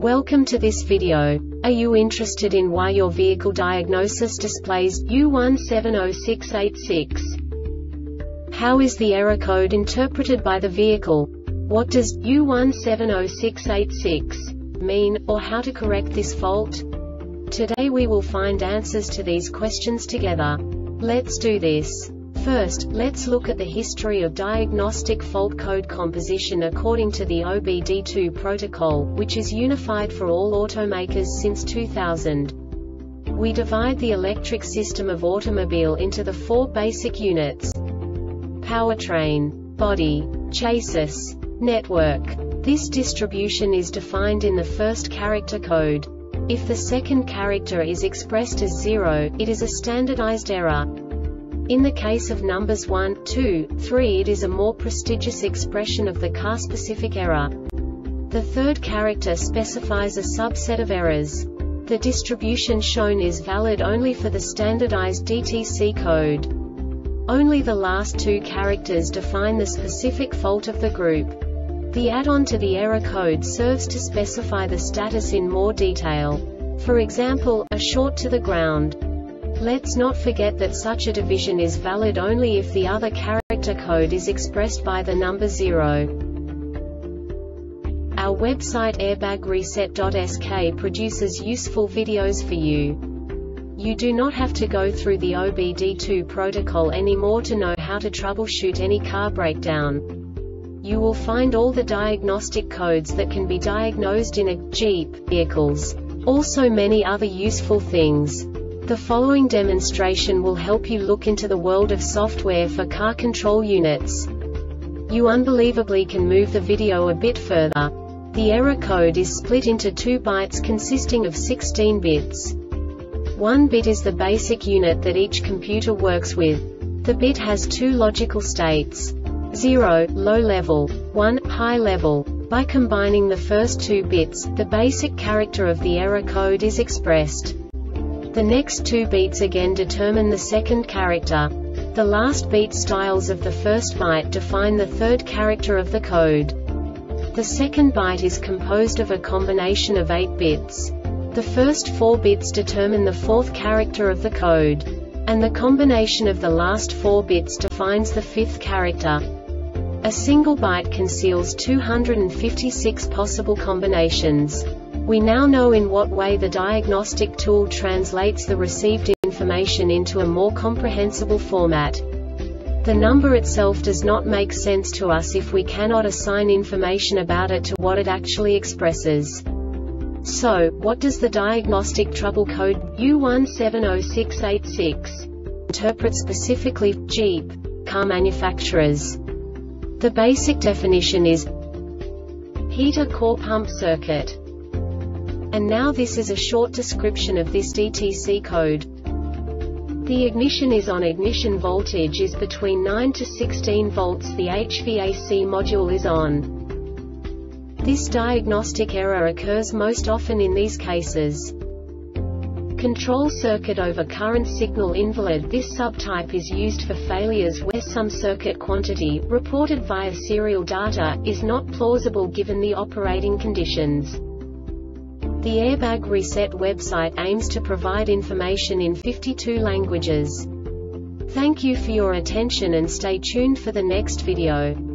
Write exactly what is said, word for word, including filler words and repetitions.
Welcome to this video. Are you interested in why your vehicle diagnosis displays U one seven zero six eight six? How is the error code interpreted by the vehicle? What does U one seven zero six eight six mean, or how to correct this fault? Today we will find answers to these questions together. Let's do this. First, let's look at the history of diagnostic fault code composition according to the O B D two protocol, which is unified for all automakers since two thousand. We divide the electric system of automobile into the four basic units: powertrain, body, chassis, network. This distribution is defined in the first character code. If the second character is expressed as zero, it is a standardized error. In the case of numbers one, two, three, it is a more prestigious expression of the car-specific error. The third character specifies a subset of errors. The distribution shown is valid only for the standardized D T C code. Only the last two characters define the specific fault of the group. The add-on to the error code serves to specify the status in more detail. For example, a short to the ground. Let's not forget that such a division is valid only if the other character code is expressed by the number zero. Our website airbag reset dot S K produces useful videos for you. You do not have to go through the O B D two protocol anymore to know how to troubleshoot any car breakdown. You will find all the diagnostic codes that can be diagnosed in a Jeep vehicles. Also many other useful things. The following demonstration will help you look into the world of software for car control units. You unbelievably can move the video a bit further. The error code is split into two bytes consisting of sixteen bits. One bit is the basic unit that each computer works with. The bit has two logical states: zero, low level, one, high level. By combining the first two bits, the basic character of the error code is expressed. The next two beats again determine the second character. The last beat styles of the first byte define the third character of the code. The second byte is composed of a combination of eight bits. The first four bits determine the fourth character of the code. And the combination of the last four bits defines the fifth character. A single byte conceals two hundred fifty-six possible combinations. We now know in what way the diagnostic tool translates the received information into a more comprehensible format. The number itself does not make sense to us if we cannot assign information about it to what it actually expresses. So, what does the diagnostic trouble code U one seven zero six eight six interpret specifically for Jeep car manufacturers? The basic definition is heater core pump circuit. And now this is a short description of this D T C code. The ignition is on. Ignition voltage is between nine to sixteen volts. The H V A C module is on. This diagnostic error occurs most often in these cases: control circuit over current signal invalid. This subtype is used for failures where some circuit quantity, reported via serial data, is not plausible given the operating conditions. The Airbag Reset website aims to provide information in fifty-two languages. Thank you for your attention and stay tuned for the next video.